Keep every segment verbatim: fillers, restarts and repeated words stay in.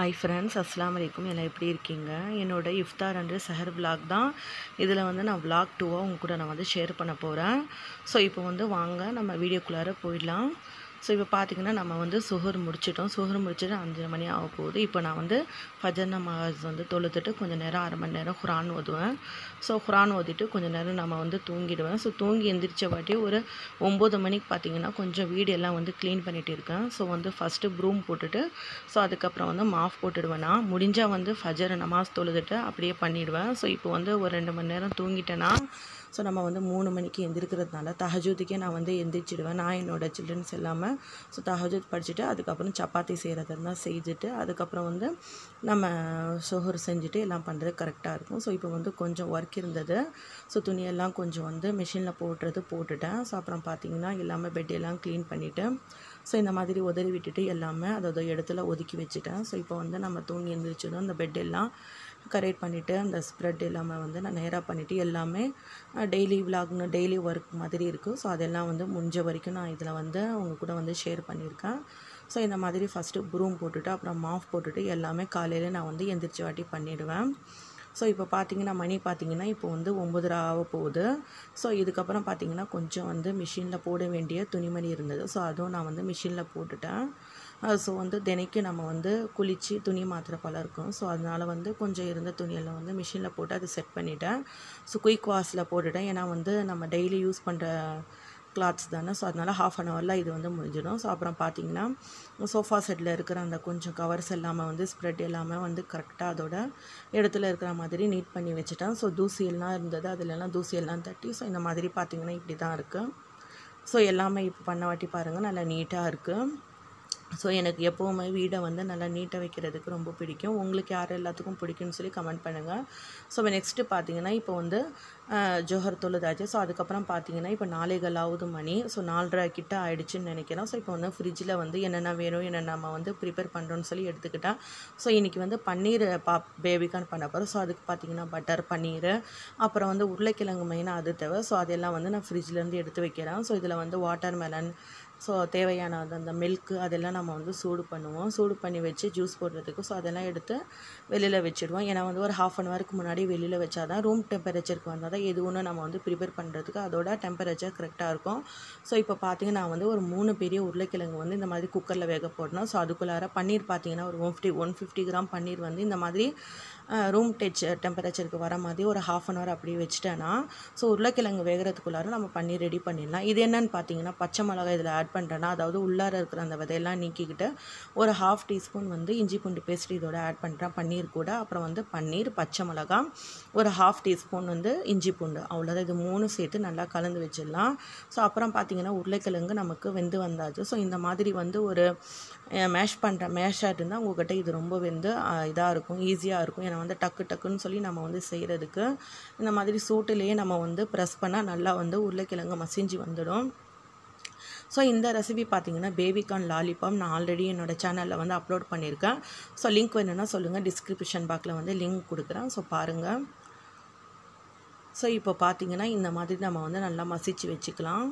Hi friends, Assalamu alaikum. எல்லாம் எப்படி இருக்கீங்க? என்னோட இஃப்தார் அண்ட் சஹர் vlog தான். இதில் வந்து நான் vlog டூவாக உங்க கூட நான் வந்து ஷேர் பண்ண போகிறேன். ஸோ இப்போ வந்து வாங்க நம்ம வீடியோக்குள்ளார போயிடலாம். ஸோ இப்போ பார்த்திங்கன்னா நம்ம வந்து சுஹர் முடிச்சிட்டோம். சுஹர் முடிச்சுட்டு அஞ்சு மணி ஆக போகுது. இப்போ நான் வந்து ஃபஜர் நமாஸ் வந்து தொழுதுட்டு கொஞ்சம் நேரம் அரை மணி நேரம் குரான் ஓதுவேன். ஸோ குரான் ஓதிட்டு கொஞ்சம் நேரம் நம்ம வந்து தூங்கிடுவேன். ஸோ தூங்கி எந்திரிச்ச வாட்டி ஒரு ஒம்பது மணிக்கு பார்த்திங்கன்னா கொஞ்சம் வீடு எல்லாம் வந்து க்ளீன் பண்ணிகிட்டு இருக்கேன். ஸோ வந்து ஃபஸ்ட்டு ப்ரூம் போட்டுட்டு ஸோ அதுக்கப்புறம் வந்து மாஃப் போட்டுடுவேன். நான் முடிஞ்சால் வந்து ஃபஜர் நமாஸ் தொழுதுட்டு அப்படியே பண்ணிவிடுவேன். ஸோ இப்போ வந்து ஒரு ரெண்டு மணி நேரம் தூங்கிட்டேன்னா ஸோ நம்ம வந்து மூணு மணிக்கு எந்திரிக்கிறதுனால தஹஜுதுக்கே நான் வந்து எந்திரிச்சிடுவேன். நான் என்னோடய சில்ட்ரன்ஸ் எல்லாமே ஸோ தஹஜுத் படிச்சுட்டு அதுக்கப்புறம் சப்பாத்தி செய்கிறது இருந்தால் செஞ்சுட்டு அதுக்கப்புறம் வந்து நம்ம சுஹர் செஞ்சுட்டு எல்லாம் பண்ணுறது கரெக்டாக இருக்கும். ஸோ இப்போ வந்து கொஞ்சம் ஒர்க் இருந்தது. ஸோ துணியெல்லாம் கொஞ்சம் வந்து மிஷினில் போட்டுறது போட்டுட்டேன். ஸோ அப்புறம் பார்த்திங்கன்னா எல்லாமே பெட்டெல்லாம் க்ளீன் பண்ணிவிட்டு ஸோ இந்த மாதிரி உதறி விட்டுட்டு எல்லாமே அதோட இடத்துல ஒதுக்கி வச்சுட்டேன். ஸோ இப்போ வந்து நம்ம தூங்கி எழுந்திரிச்சதும் அந்த பெட்டெல்லாம் கரெக்ட் பண்ணிவிட்டு அந்த ஸ்ப்ரெட் எல்லாமே வந்து நான் நேராக பண்ணிவிட்டு எல்லாமே டெய்லி விலாக்னு டெய்லி ஒர்க் மாதிரி இருக்குது. ஸோ அதெல்லாம் வந்து முடிஞ்ச வரைக்கும் நான் இதில் வந்து உங்கள் கூட வந்து ஷேர் பண்ணியிருக்கேன். ஸோ இந்த மாதிரி ஃபஸ்ட்டு ப்ரூம் போட்டுட்டு அப்புறம் மாஃப் போட்டுட்டு எல்லாமே காலையில் நான் வந்து எந்திரிச்ச வாட்டி பண்ணிவிடுவேன். ஸோ இப்போ பார்த்திங்கன்னா மணி பார்த்திங்கன்னா இப்போ வந்து ஒம்பதரை ஆக போகுது. ஸோ இதுக்கப்புறம் பார்த்திங்கன்னா கொஞ்சம் வந்து மிஷினில் போட வேண்டிய துணிமணி இருந்தது. ஸோ அதுவும் நான் வந்து மிஷினில் போட்டுட்டேன். ஸோ வந்து தினைக்கும் நம்ம வந்து குளித்து துணி மாத்திர பழம் இருக்கும். ஸோ அதனால் வந்து கொஞ்சம் இருந்த துணியெல்லாம் வந்து மிஷினில் போட்டு அதை செட் பண்ணிவிட்டேன். ஸோ குயிக் வாஷில் போட்டுட்டேன். ஏன்னா வந்து நம்ம டெய்லி யூஸ் பண்ணுற கிளாத்ஸ் தானே. ஸோ அதனால் ஹாஃப் அன் ஹவரில் இது வந்து முடிஞ்சிடும். ஸோ அப்புறம் பார்த்திங்கன்னா சோஃபா செட்டில் இருக்கிற அந்த கொஞ்சம் கவர்ஸ் எல்லாமே வந்து ஸ்ப்ரெட் எல்லாமே வந்து கரெக்டாக அதோட இடத்துல இருக்கிற மாதிரி நீட் பண்ணி வச்சுட்டேன். ஸோ தூசியெல்லாம் இருந்தது, அதிலெல்லாம் தூசியெல்லாம் தட்டி ஸோ இந்த மாதிரி பார்த்திங்கன்னா இப்படி தான் இருக்குது. ஸோ எல்லாமே இப்போ பண்ண வாட்டி பாருங்கள் நல்லா நீட்டாக இருக்குது. ஸோ எனக்கு எப்போவுமே வீடை வந்து நல்லா நீட்டாக வைக்கிறதுக்கு ரொம்ப பிடிக்கும். உங்களுக்கு யார் எல்லாத்துக்கும் பிடிக்கும்னு சொல்லி கமெண்ட் பண்ணுங்கள். ஸோ நெக்ஸ்ட்டு பார்த்தீங்கன்னா இப்போ வந்து ஜோஹர் தொழுதாச்சு. ஸோ அதுக்கப்புறம் பார்த்தீங்கன்னா இப்போ நாளைகளாவது மணி ஸோ நாலரை கிட்ட ஆகிடுச்சின்னு நினைக்கிறேன். ஸோ இப்போ வந்து ஃப்ரிட்ஜில் வந்து என்னென்ன வேணும் என்னென்ன நம்ம வந்து ப்ரிப்பேர் பண்ணுறோன்னு சொல்லி எடுத்துக்கிட்டேன். ஸோ இன்றைக்கி வந்து பன்னீர் பா பேபிகான் பண்ண போகிறோம். ஸோ அதுக்கு பார்த்தீங்கன்னா பட்டர் பன்னீர் அப்புறம் வந்து உருளைக்கிழங்கு மெயினாக அது தேவை. ஸோ அதெல்லாம் வந்து நான் ஃப்ரிட்ஜ்லேருந்து எடுத்து வைக்கிறேன். ஸோ இதில் வந்து வாட்டர் மெலன் ஸோ தேவையான அது அந்த மில்க்கு அதெல்லாம் நம்ம வந்து சூடு பண்ணுவோம். சூடு பண்ணி வச்சு ஜூஸ் போடுறதுக்கு ஸோ அதெல்லாம் எடுத்து வெளியில் வச்சுடுவோம். ஏன்னா வந்து ஒரு ஹாஃப் அன் ஹவருக்கு முன்னாடி வெளியில் வச்சா தான் ரூம் டெம்பரேச்சருக்கு வந்தால் தான் எது ஒன்று நம்ம வந்து ப்ரிப்பேர் பண்ணுறதுக்கு அதோட டெம்பரேச்சர் கரெக்டாக இருக்கும். ஸோ இப்போ பார்த்திங்கன்னா நான் வந்து ஒரு மூணு பெரிய உருளைக்கிழங்கு வந்து இந்த மாதிரி குக்கரில் வேக போடணும். ஸோ அதுக்குள்ளார பன்னீர் பார்த்திங்கன்னா ஒரு one fifty one fifty gram paneer வந்து இந்த மாதிரி ரூம் டெச் டெம்பரேச்சருக்கு வர மாதிரி ஒரு ஹாஃப் அன் ஹவர் அப்படியே வச்சுட்டேன்னா ஸோ உருளைக்கிழங்கு வேகிறதுக்குள்ளார நம்ம பன்னீர் ரெடி பண்ணிடலாம். இது என்னென்னு பார்த்தீங்கன்னா பச்சை மிளகாய் இதில் ஆட் பண்ணுறேன்னா அதாவது உள்ளார இருக்கிற அந்த விதையெல்லாம் நீக்கிக்கிட்டு ஒரு ஹாஃப் டீஸ்பூன் வந்து இஞ்சி பூண்டு பேஸ்ட் இதோட ஆட் பண்ணுறேன் பன்னீர் கூட. அப்புறம் வந்து பன்னீர் பச்சை மிளகாய் ஒரு ஹாஃப் டீஸ்பூன் வந்து இஞ்சி பூண்டு அவ்வளோதான். இது மூணு சேர்த்து நல்லா கலந்து வச்சிடலாம். ஸோ அப்புறம் பார்த்திங்கன்னா உருளைக்கிழங்கு நமக்கு வெந்து வந்தாச்சு. ஸோ இந்த மாதிரி வந்து ஒரு மேஷ் பண்ணுற மேஷாக இருந்தால் உங்கள்கிட்ட இது ரொம்ப வெந்து இதாக இருக்கும், ஈஸியாக இருக்கும். ஏன்னா வந்து டக்கு டக்குன்னு சொல்லி நம்ம வந்து செய்கிறதுக்கு இந்த மாதிரி சூட்டிலேயே நம்ம வந்து ப்ரெஸ் பண்ணால் நல்லா வந்து உருளைக்கிழங்கு மசிஞ்சு வந்துடும். ஸோ இந்த ரெசிபி பார்த்திங்கன்னா பேபிகார்ன் லாலிபாப் நான் ஆல்ரெடி என்னோடய சேனலில் வந்து அப்லோட் பண்ணியிருக்கேன். ஸோ லிங்க் வேணும்னா சொல்லுங்கள், டிஸ்கிரிப்ஷன் பாக்ஸில் வந்து லிங்க் கொடுக்குறேன். ஸோ பாருங்கள். ஸோ இப்போ பார்த்திங்கன்னா இந்த மாதிரி நம்ம வந்து நல்லா மசிச்சு வச்சுக்கலாம்.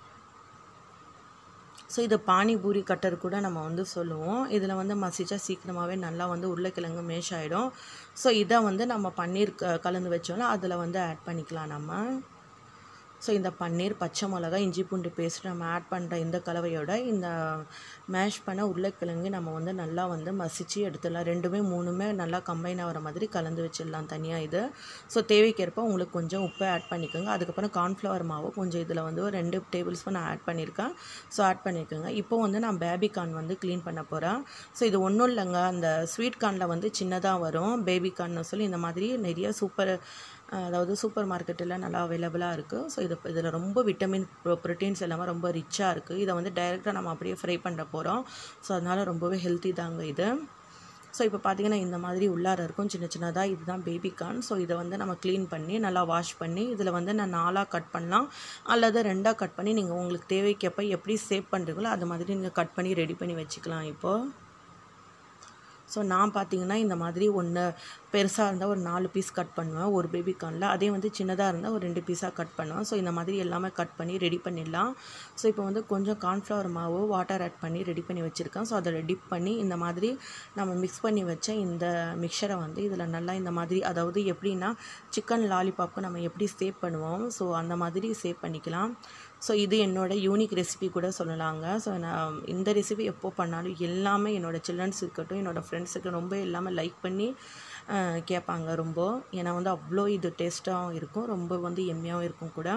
ஸோ இது பானிபூரி கட்டர் கூட நம்ம வந்து சொல்லுவோம். இதில் வந்து மசிச்சா சீக்கிரமாகவே நல்லா வந்து உருளைக்கிழங்கு மேஷ் ஆகிடும். ஸோ இதை வந்து நம்ம பன்னீர் க கலந்து வச்சோம்னா அதில் வந்து ஆட் பண்ணிக்கலாம் நம்ம. ஸோ இந்த பன்னீர் பச்சை மிளகாய் இஞ்சி பூண்டு பேஸ்ட் நம்ம ஆட் பண்ணுற இந்த கலவையோட இந்த மேஷ் பண்ண உருளைக்கிழங்கு நம்ம வந்து நல்லா வந்து மசிச்சு எடுத்துடலாம். ரெண்டுமே மூணுமே நல்லா கம்பைன் ஆகிற மாதிரி கலந்து வச்சிடலாம் தனியாக இது. ஸோ தேவைக்கேற்ப உங்களுக்கு கொஞ்சம் உப்பை ஆட் பண்ணிக்கோங்க. அதுக்கப்புறம் கார்ன்ஃப்ளவர் மாவு கொஞ்சம் இதில் வந்து ஒரு ரெண்டு டேபிள் ஸ்பூன் நான் ஆட் பண்ணியிருக்கேன். ஸோ ஆட் பண்ணியிருக்கேங்க. இப்போ வந்து நான் பேபிகார்ன் வந்து க்ளீன் பண்ண போகிறேன். ஸோ இது ஒன்றும் இல்லைங்க, அந்த ஸ்வீட் கார்னில் வந்து சின்னதாக வரும் பேபிகார்ன்னு சொல்லி இந்த மாதிரி நிறைய சூப்பர் அதாவது சூப்பர் மார்க்கெட்டில் நல்லா அவைலபிளாக இருக்குது. ஸோ இது இதில் ரொம்ப விட்டமின் ப்ரோட்டீன்ஸ் எல்லாமே ரொம்ப ரிச்சாக இருக்குது. இதை வந்து டைரெக்டாக நம்ம அப்படியே ஃப்ரை பண்ண போகிறோம். ஸோ அதனால் ரொம்பவே ஹெல்த்தி தாங்க இது. ஸோ இப்போ பார்த்திங்கன்னா இந்த மாதிரி உள்ளார இருக்கும் சின்ன சின்னதாக, இதுதான் பேபிகார்ன். ஸோ இதை வந்து நம்ம க்ளீன் பண்ணி நல்லா வாஷ் பண்ணி இதில் வந்து நான் நாலாக கட் பண்ணலாம் அல்லது ரெண்டாக கட் பண்ணி நீங்கள் உங்களுக்கு தேவைக்கப்போ எப்படி சேவ் பண்ணுறீங்களோ அது மாதிரி நீங்கள் கட் பண்ணி ரெடி பண்ணி வச்சுக்கலாம். இப்போது ஸோ நான் பார்த்தீங்கன்னா இந்த மாதிரி ஒன்று பெருசாக இருந்தால் ஒரு நாலு பீஸ் கட் பண்ணுவேன் ஒரு பேபி கார்னில். அதே வந்து சின்னதாக இருந்தால் ஒரு ரெண்டு பீஸாக கட் பண்ணுவேன். ஸோ இந்த மாதிரி எல்லாமே கட் பண்ணி ரெடி பண்ணிடலாம். ஸோ இப்போ வந்து கொஞ்சம் கார்ன்ஃப்ளவர் மாவு வாட்டர் ஆட் பண்ணி ரெடி பண்ணி வச்சுருக்கேன். ஸோ அதை டிப் பண்ணி இந்த மாதிரி நம்ம மிக்ஸ் பண்ணி வச்ச இந்த மிக்சரை வந்து இதில் நல்லா இந்த மாதிரி, அதாவது எப்படின்னா சிக்கன் லாலிபாப்க்கு நம்ம எப்படி சேவ் பண்ணுவோம் ஸோ அந்த மாதிரி சேவ் பண்ணிக்கலாம். ஸோ இது என்னோடய யூனிக் ரெசிபி கூட சொல்லலாங்க. ஸோ நான் இந்த ரெசிபி எப்போ பண்ணாலும் எல்லாமே என்னோடய சில்ட்ரன்ஸ் இருக்கட்டும், என்னோடய ஃப்ரெண்ட்ஸுக்கு ரொம்ப எல்லாமே லைக் பண்ணி கேட்பாங்க ரொம்ப. ஏன்னா வந்து அவ்வளோ இது டேஸ்ட்டாகவும் இருக்கும், ரொம்ப வந்து எம்மியாகவும் இருக்கும் கூட.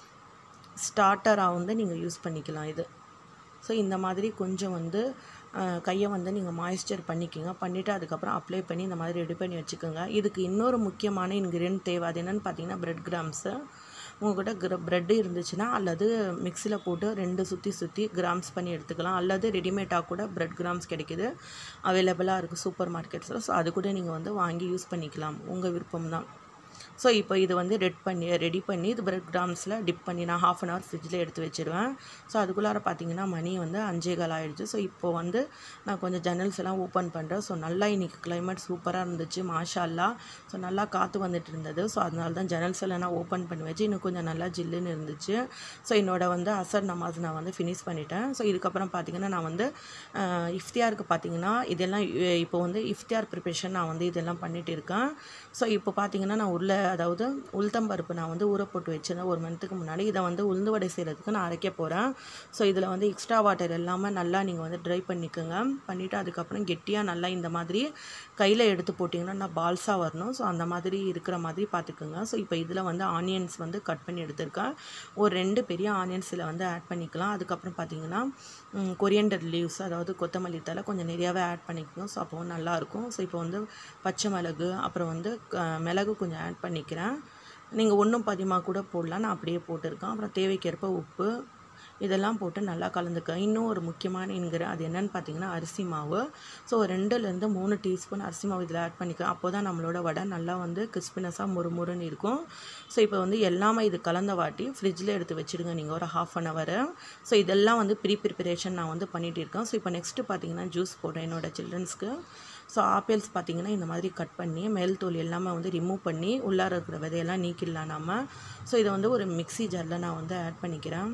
ஸ்டார்டராக வந்து நீங்கள் யூஸ் பண்ணிக்கலாம் இது. ஸோ இந்த மாதிரி கொஞ்சம் வந்து கையை வந்து நீங்கள் மாய்ஸ்சர் பண்ணிக்கோங்க. பண்ணிவிட்டு அதுக்கப்புறம் அப்ளை பண்ணி இந்த மாதிரி ரெடி பண்ணி வச்சுக்கோங்க. இதுக்கு இன்னொரு முக்கியமான இன்க்ரீடியன்ட் தேவை. அது என்னென்னு பார்த்தீங்கன்னா பிரெட் கிராம்ஸு. உங்கள்கிட்ட கிர ப்ரெட்டு இருந்துச்சுன்னா அல்லது மிக்சியில் போட்டு ரெண்டு சுற்றி சுற்றி கிராம்ஸ் பண்ணி எடுத்துக்கலாம். அல்லது ரெடிமேடாக கூட பிரெட் கிராம்ஸ் கிடைக்கிது, அவைலபிளாக இருக்குது சூப்பர் மார்க்கெட்ஸில். ஸோ அது கூட நீங்கள் வந்து வாங்கி யூஸ் பண்ணிக்கலாம், உங்கள் விருப்பம் தான். ஸோ இப்போ இது வந்து ரெட் பண்ணி ரெடி பண்ணி இது பிரெட் கிராம்ஸில் டிப் பண்ணி நான் ஹாஃப் அன் ஹவர் ஃப்ரிட்ஜில் எடுத்து வச்சுருவேன். ஸோ அதுக்குள்ளார பார்த்தீங்கன்னா மணி வந்து அஞ்சே கால் ஆகிடுச்சு. ஸோ இப்போ வந்து நான் கொஞ்சம் ஜன்னல்ஸ் எல்லாம் ஓப்பன் பண்ணுறேன். ஸோ நல்லா இன்றைக்கி கிளைமேட் சூப்பராக இருந்துச்சு, மாஷா அல்லா. ஸோ நல்லா காற்று வந்துட்டு இருந்தது. ஸோ அதனால தான் ஜன்னல்ஸ் எல்லாம் நான் ஓப்பன் பண்ணி வச்சு இன்னும் கொஞ்சம் நல்லா ஜில்லுன்னு இருந்துச்சு. ஸோ என்னோடய வந்து அசர் நமாஸ் நான் வந்து ஃபினிஷ் பண்ணிட்டேன். ஸோ இதுக்கப்புறம் பார்த்திங்கன்னா நான் வந்து இஃப்தியாருக்கு பார்த்திங்கன்னா இதெல்லாம் இப்போ வந்து இஃப்தியார் ப்ரிப்ரேஷன் நான் வந்து இதெல்லாம் பண்ணிகிட்டு இருக்கேன். ஸோ இப்போ பார்த்திங்கன்னா நான் உள்ள அதாவது உளுத்தம்பருப்பு நான் வந்து ஊற போட்டு வச்சுருந்தேன் ஒரு மந்த்துக்கு முன்னாடி. இதை வந்து உளுந்து வடை செய்கிறதுக்கு நான் அரைக்க போகிறேன். ஸோ இதில் வந்து எக்ஸ்ட்ரா வாட்டர் எல்லாமே நல்லா நீங்கள் வந்து ட்ரை பண்ணிக்கோங்க. பண்ணிவிட்டு அதுக்கப்புறம் கெட்டியாக நல்லா இந்த மாதிரி கையில் எடுத்து போட்டிங்கன்னா நான் பால்ஸாக வரணும். ஸோ அந்த மாதிரி இருக்கிற மாதிரி பார்த்துக்குங்க. ஸோ இப்போ இதில் வந்து ஆனியன்ஸ் வந்து கட் பண்ணி எடுத்திருக்கேன். ஒரு ரெண்டு பெரிய ஆனியன்ஸ் இதில் வந்து ஆட் பண்ணிக்கலாம். அதுக்கப்புறம் பார்த்திங்கன்னா கொரியண்டர் லீவ்ஸ், அதாவது கொத்தமல்லி தழை கொஞ்சம் நிறையாவே ஆட் பண்ணிக்கணும். ஸோ அப்போ நல்லாயிருக்கும். ஸோ இப்போ வந்து பச்சை மிளகு அப்புறம் வந்து மிளகு கொஞ்சம் ஆட் பண்ணிக்கிறேன். நீங்கள் ஒன்றும் பதிமாக கூட போடலாம், நான் அப்படியே போட்டிருக்கேன். அப்புறம் தேவைக்கேற்ப உப்பு இதெல்லாம் போட்டு நல்லா கலந்துக்க. இன்னும் ஒரு முக்கியமான இன்கிற அது என்னென்னு பார்த்தீங்கன்னா அரிசி மாவு. ஸோ ரெண்டுலேருந்து மூணு டீஸ்பூன் அரிசி மாவு இதில் ஆட் பண்ணிக்கலாம். அப்போ தான் நம்மளோட வடை நல்லா வந்து கிறிஸ்பினஸாக முறுமுறுன்னு இருக்கும். ஸோ இப்போ வந்து எல்லாமே இது கலந்த வாட்டி ஃப்ரிட்ஜில் எடுத்து வச்சுடுங்க நீங்கள் ஒரு ஹாஃப் அன் ஹவரு. ஸோ இதெல்லாம் வந்து ப்ரீ ப்ரிப்பரேஷன் நான் வந்து பண்ணிகிட்டு இருக்கேன். ஸோ இப்போ நெக்ஸ்ட்டு பார்த்தீங்கன்னா ஜூஸ் போடுறேன் என்னோடய சில்ட்ரன்ஸ்க்கு. ஸோ ஆப்பிள்ஸ் பார்த்திங்கன்னா இந்த மாதிரி கட் பண்ணி மேல் தோல் எல்லாமே வந்து ரிமூவ் பண்ணி உள்ளார இருக்கிற விதையெல்லாம் நீக்கிடலாம் நம்ம. ஸோ இதை வந்து ஒரு மிக்ஸி ஜாரில் நான் வந்து ஆட் பண்ணிக்கிறேன்.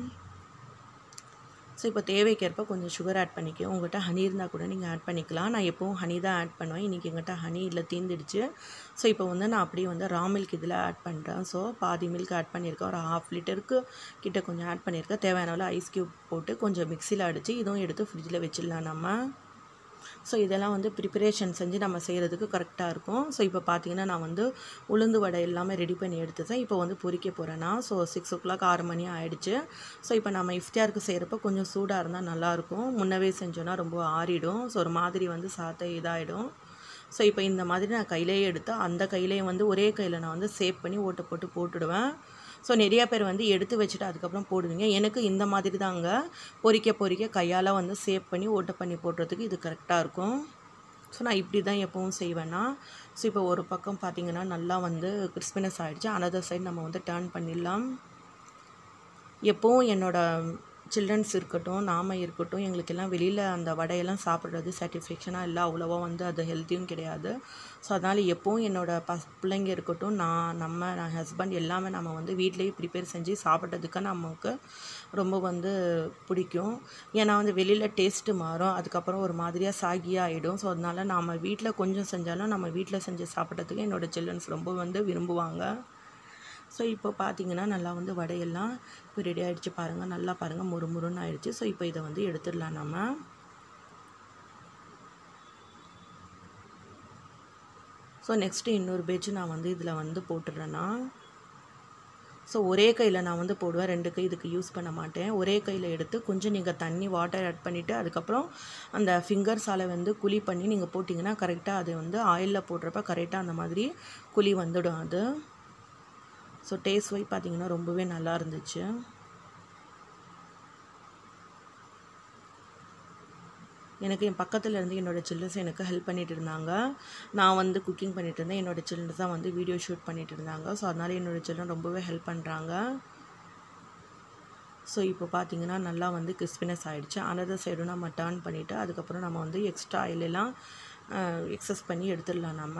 ஸோ இப்போ தேவைக்கேற்ப கொஞ்சம் சுகர் ஆட் பண்ணிக்க. உங்கள்கிட்ட ஹனி இருந்தால் கூட நீங்கள் ஆட் பண்ணிக்கலாம். நான் எப்போவும் ஹனி தான் ஆட் பண்ணுவேன். இன்றைக்கி எங்கிட்ட ஹனி இல்லை, தீர்ந்துடுச்சு. ஸோ இப்போ வந்து நான் அப்படியே வந்து ரா மில்க் இதில் ஆட் பண்ணுறேன். ஸோ பாதி மில்க் ஆட் பண்ணியிருக்கேன். ஒரு ஹாஃப் லிட்டருக்கு கிட்ட கொஞ்சம் ஆட் பண்ணியிருக்கேன். தேவையான அளவு ஐஸ் க்யூப் போட்டு கொஞ்சம் மிக்சியில் அடித்து இதுவும் எடுத்து ஃப்ரிட்ஜில் வச்சிடலாம் நம்ம. ஸோ இதெல்லாம் வந்து ப்ரிப்பரேஷன் செஞ்சு நம்ம செய்கிறதுக்கு கரெக்டாக இருக்கும். ஸோ இப்போ பார்த்தீங்கன்னா நான் வந்து உளுந்து வடை எல்லாமே ரெடி பண்ணி எடுத்துட்டேன். இப்போ வந்து பொரிக்க போகிறேன்னா ஸோ சிக்ஸ் ஓ கிளாக் ஆறு மணி ஆகிடுச்சு. ஸோ இப்போ நம்ம இஃப்தியாருக்கு செய்கிறப்ப கொஞ்சம் சூடாக இருந்தால் நல்லாயிருக்கும். முன்னவே செஞ்சோன்னா ரொம்ப ஆறிடும். ஸோ ஒரு மாதிரி வந்து சாத்தை இதாகிடும். ஸோ இப்போ இந்த மாதிரி நான் கையிலேயே எடுத்து அந்த கையிலேயே வந்து ஒரே கையில் நான் வந்து சேவ் பண்ணி ஓட்டை போட்டு போட்டுடுவேன். ஸோ நிறையா பேர் வந்து எடுத்து வச்சுட்டு அதுக்கப்புறம் போடுவீங்க. எனக்கு இந்த மாதிரி தாங்க பொரிக்க பொரிக்க கையால் வந்து சேவ் பண்ணி ஓட்டை பண்ணி போடுறதுக்கு இது கரெக்டாக இருக்கும். ஸோ நான் இப்படி தான் எப்போவும் செய்வேன்னா. ஸோ இப்போ ஒரு பக்கம் பார்த்திங்கன்னா நல்லா வந்து கிறிஸ்பினஸ் ஆகிடுச்சு. அனதர் சைடு நம்ம வந்து டர்ன் பண்ணிடலாம். எப்போவும் என்னோடய சில்ட்ரன்ஸ் இருக்கட்டும், நாம் இருக்கட்டும், எங்களுக்கெல்லாம் வெளியில் அந்த வடையெல்லாம் சாப்பிட்றது சாட்டிஸ்ஃபேக்ஷனாக இல்லை, அவ்வளோவா வந்து அது ஹெல்த்தியும் கிடையாது. ஸோ அதனால் எப்போவும் என்னோடய பஸ் பிள்ளைங்க இருக்கட்டும், நான் நம்ம நான் ஹஸ்பண்ட் எல்லாமே நம்ம வந்து வீட்டிலேயே ப்ரிப்பேர் செஞ்சு சாப்பிட்றதுக்கு நமக்கு ரொம்ப வந்து பிடிக்கும். ஏன்னா வந்து வெளியில் டேஸ்ட்டு மாறும், அதுக்கப்புறம் ஒரு மாதிரியாக சாகியாக ஆகிடும். ஸோ அதனால் நாம் வீட்டில் கொஞ்சம் செஞ்சாலும் நம்ம வீட்டில் செஞ்சு சாப்பிட்றதுக்கு என்னோடய சில்ட்ரன்ஸ் ரொம்ப வந்து விரும்புவாங்க. ஸோ இப்போ பார்த்தீங்கன்னா நல்லா வந்து வடையெல்லாம் இப்போ ரெடி ஆகிடுச்சு பாருங்கள். நல்லா பாருங்கள் முறுமுறுன்னு ஆகிடுச்சு. ஸோ இப்போ இதை வந்து எடுத்துடலாம் நம்ம. ஸோ நெக்ஸ்ட்டு இன்னொரு பேட்ச் நான் வந்து இதில் வந்து போட்டுடுறேன்னா. ஸோ ஒரே கையில் நான் வந்து போடுவேன், ரெண்டு கை இதுக்கு யூஸ் பண்ண மாட்டேன். ஒரே கையில் எடுத்து கொஞ்சம் நீங்கள் தண்ணி வாட்டர் ஆட் பண்ணிவிட்டு அதுக்கப்புறம் அந்த ஃபிங்கர்ஸால் வந்து குழி பண்ணி நீங்கள் போட்டிங்கன்னா கரெக்டாக அது வந்து ஆயிலில் போடுறப்ப கரெக்டாக அந்த மாதிரி குழி வந்துடும் அது. ஸோ டேஸ்ட் வைஸ் பார்த்திங்கன்னா ரொம்பவே நல்லா இருந்துச்சு. எனக்கு என் பக்கத்தில் இருந்து என்னோடய சில்ட்ரன்ஸ் எனக்கு ஹெல்ப் பண்ணிகிட்டு இருந்தாங்க. நான் வந்து குக்கிங் பண்ணிகிட்டு இருந்தேன், என்னோடய சில்ட்ரன்ஸ் தான் வந்து வீடியோ ஷூட் பண்ணிகிட்டு இருந்தாங்க. ஸோ அதனால் என்னோடய சில்ட்ரன் ரொம்பவே ஹெல்ப் பண்ணுறாங்க. ஸோ இப்போ பார்த்திங்கன்னா நல்லா வந்து கிறிஸ்பினஸ் ஆகிடுச்சு. அனதர் சைடும் நம்ம டர்ன் பண்ணிவிட்டு அதுக்கப்புறம் நம்ம வந்து எக்ஸ்ட்ரா ஆயிலெல்லாம் எக்ஸஸ் பண்ணி எடுத்துடலாம் நம்ம.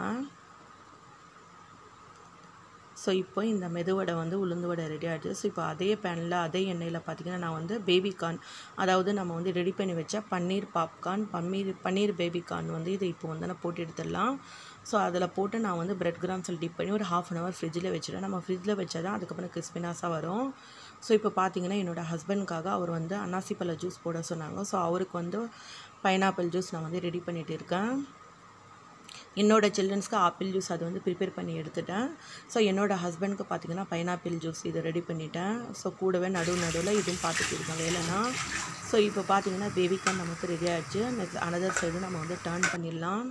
ஸோ இப்போ இந்த மெதுவடை வந்து உளுந்து வடை ரெடி ஆகிடுச்சு. ஸோ இப்போ அதே பேனில் அதே எண்ணெயில் பார்த்திங்கன்னா நான் வந்து பேபிகார்ன், அதாவது நம்ம வந்து ரெடி பண்ணி வச்ச பன்னீர் பாப்கார்ன், பன்னீர் பன்னீர் பேபிகார்ன் வந்து இது இப்போ வந்து நான் போட்டு எடுத்துடலாம். ஸோ அதில் போட்டு நான் வந்து பிரெட் கிராம்ஸில் டிப் பண்ணி ஒரு ஹாஃப் அன் ஹவர் ஃப்ரிட்ஜில் வச்சுட்டேன். நம்ம ஃப்ரிட்ஜில் வச்சா தான் அதுக்கப்புறம் கிறிஸ்பினாஸாக வரும். ஸோ இப்போ பார்த்திங்கன்னா என்னோடய ஹஸ்பண்ட்காக அவர் வந்து அன்னாசி பழ ஜூஸ் போட சொன்னாங்க. ஸோ அவருக்கு வந்து பைனாப்பிள் ஜூஸ் நான் வந்து ரெடி பண்ணிகிட்டு இருக்கேன். என்னோடய சில்ட்ரன்ஸ்க்கு ஆப்பிள் ஜூஸ் அது வந்து ப்ரிப்பேர் பண்ணி எடுத்துட்டேன். ஸோ என்னோடய ஹஸ்பண்ட்க்கு பார்த்திங்கன்னா பைனாப்பிள் ஜூஸ் இதை ரெடி பண்ணிட்டேன். ஸோ கூடவே நடுவு நடுவில் இதுவும் பார்த்துட்டு இருக்கேன் வேலைனா. ஸோ இப்போ பார்த்திங்கன்னா பேபிகார்ன் நமக்கு ரெடி ஆகிடுச்சு. நெக்ஸ்ட் அனதர் சைடு நம்ம வந்து டர்ன் பண்ணிடலாம்.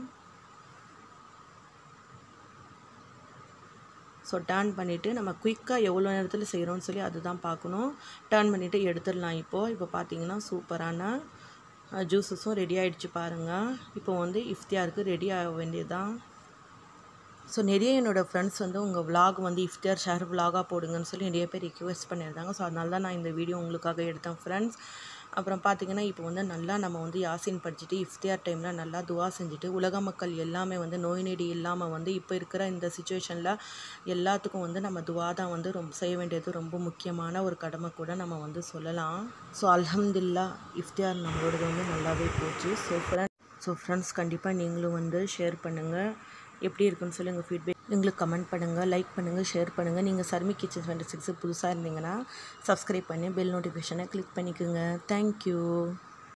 ஸோ டர்ன் பண்ணிவிட்டு நம்ம குயிக்காக எவ்வளோ நேரத்தில் செய்கிறோன்னு சொல்லி அதுதான் பார்க்கணும். டர்ன் பண்ணிவிட்டு எடுத்துடலாம். இப்போது இப்போ பார்த்திங்கன்னா சூப்பரான ஜூஸஸும் ரெடி ஆகிடுச்சு பாருங்கள். இப்போ வந்து இஃப்தியாருக்கு ரெடி ஆக வேண்டியதுதான். ஸோ நிறைய என்னோடய ஃப்ரெண்ட்ஸ் வந்து உங்கள் விலாக் வந்து இஃப்தியார் ஷஹர் விலாகாக போடுங்கன்னு சொல்லி நிறைய பேர் ரிக்வெஸ்ட் பண்ணியிருந்தாங்க. ஸோ அதனால தான் நான் இந்த வீடியோ உங்களுக்காக எடுத்தேன் ஃப்ரெண்ட்ஸ். அப்புறம் பார்த்திங்கன்னா இப்போ வந்து நல்லா நம்ம வந்து யாசின் படிச்சுட்டு இஃப்தியார் டைமில் நல்லா துவா செஞ்சுட்டு உலக மக்கள் எல்லாமே வந்து நோய் நொடி இல்லாமல் வந்து இப்போ இருக்கிற இந்த சுச்சுவேஷனில் எல்லாத்துக்கும் வந்து நம்ம துவா தான் வந்து ரொம்ப செய்ய வேண்டியது ரொம்ப முக்கியமான ஒரு கடமை கூட நம்ம வந்து சொல்லலாம். ஸோ அல்ஹம்துலில்லாஹ் இஃப்தியார் நம்மளோடது வந்து நல்லாவே போச்சு. ஸோ ஃப்ரெண்ட்ஸ் ஸோ ஃப்ரெண்ட்ஸ் கண்டிப்பாக நீங்களும் வந்து ஷேர் பண்ணுங்கள், எப்படி இருக்குன்னு சொல்லி உங்கள் ஃபீட்பேக் எங்களுக்கு கமெண்ட் பண்ணுங்கள், லைக் பண்ணுங்கள், ஷேர் பண்ணுங்கள். நீங்கள் சர்மி கிச்சன் டுவெண்ட்டி சிக்ஸ் புதுசாக இருந்தீங்கன்னா சப்ஸ்கிரைப் பண்ணி பெல் நோட்டிஃபிகேஷனை கிளிக் பண்ணிக்கோங்க. தேங்க்யூ.